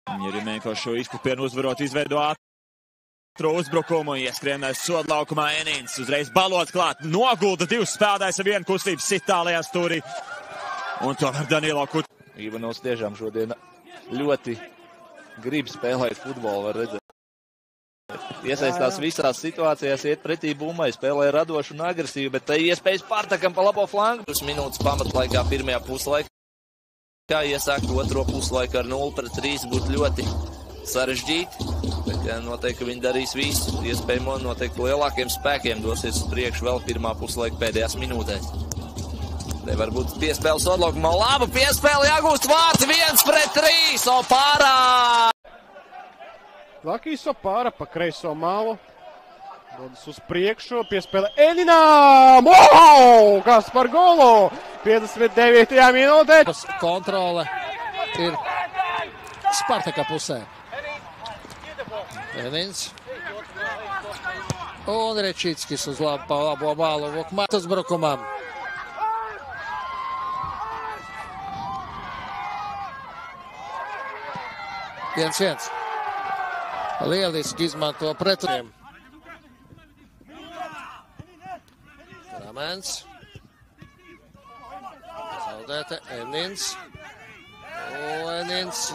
Jerimenko šo izkupienu uzvarot izveido ātru uzbrukumu, ieskrien soda laukumā Enins, uzreiz balots klāt, nogulda divus spēlētājus ar vienu kustību sitālajā stūrī. Un tomēr Danilo Kut. Ivanovs tiešām šodien ļoti grib spēlēt futbolu, var redzēt. Iesaistās visās situācijās, iet pretī bummai, spēlē radoši un agresīvi, bet te iespējas Spartakam pa labo flangu. 2 minūtes pamatlaikā pirmajā puslaikā. Kā iesākt otro puslaiku ar 0-3 būtu ļoti sarežģīti, bet noteikti viņi darīs visu, iespējamo noteikti lielākiem spēkiem dosies uz priekšu vēl pirmā puslaika pēdējās minūtēs. Te varbūt piespēle Sodlaukumā, laba piespēle, jāgūst vārds 1-3, Opārā! Lakijs Opāra pa kreiso malu, dodas uz priekšu, piespēle Eninām! Wow! Kas par golu! 59. minūtē. Kontrole ir Spartaka pusē. Enins. Un Rečickis uz labo malu Vokmāt uzbrukumam. Viens. Lieliski izmanto preturiem. Ramēns. Zaudēta Enins. Enins.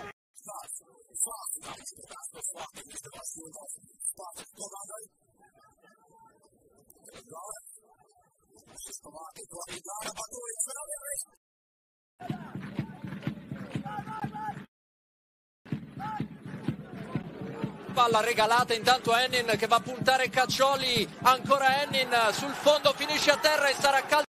Palla regalata intanto a Henin che va a puntare Caccioli, ancora Henin sul fondo, finisce a terra e sarà calcio.